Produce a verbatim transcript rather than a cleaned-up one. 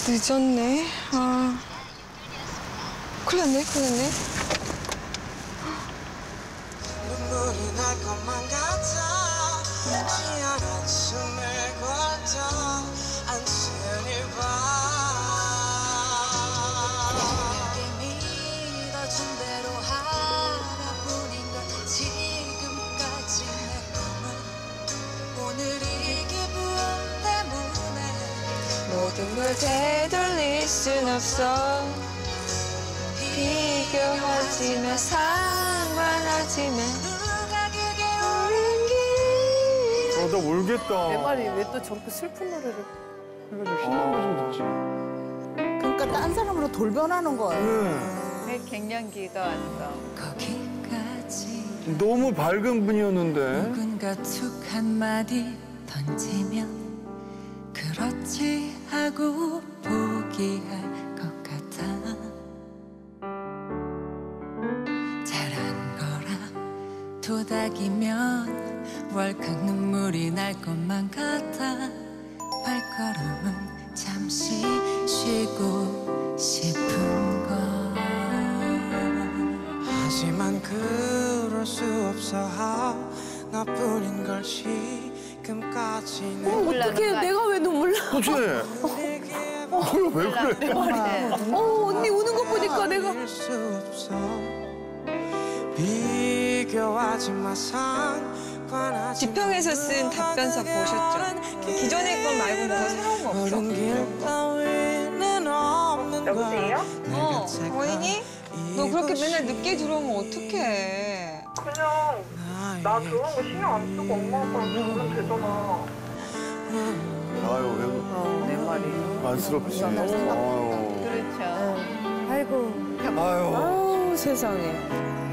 늦었네. 아, 큰일 났네, 큰일 났네. 눈물이 날 것만 같아. 지어난 숨을 걸터 안쓰는 밤. 내게 믿어준 대로 하나뿐인 걸 지금까지 내 꿈은 오늘 이 기분 때문에 모든 걸 되돌릴 순 없어. 비교하지 마, 상관하지 마. 누가 그게 옳은 길. 어, 나 울겠다. 내 말이 왜 또 저렇게 슬픈 노래를 그래가지고 신나는 거좀 듣지. 그러니까 딴 사람으로 돌변하는 거야. 네. 왜 갱년기가 왔어. 거기까지 너무 밝은 분이었는데. 누군가 툭 한마디 던지면 그렇지 하고 포기할 것 같아. 잘한 거라 도닥이면 월칵 눈물이 날 것만 같아. 발걸음은 잠시 쉬고 싶은 걸. 하지만 그럴 수 없어. 나뿐인 걸 지금까지는. 어, 어떡해. 내가 왜 눈물 나? 그치? 어, 왜 그래? 내 말에. 어, 언니 우는 거 보니까 내가. 비교하지 마, 상관하지 마. 지평에서 쓴 답변서 보셨죠? 기존의 것 말고 뭐가 새로운 거 없어? 여보세요? 어, 어인이? 너 그렇게 맨날 늦게 들어오면 어떡해. 그냥 나 들어온 거 신경 안 쓰고 엄마 아빠랑 들으면 되잖아. 아유, 왜 그래. 어, 내 말이. 안쓰럽지. 아유. 그렇죠. 아이고. 아유. 아우, 세상에.